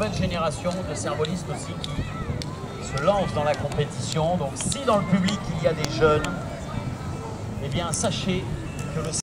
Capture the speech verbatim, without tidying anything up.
nouvelle génération de cervolistes aussi qui se lancent dans la compétition. Donc si dans le public il y a des jeunes, eh bien sachez que le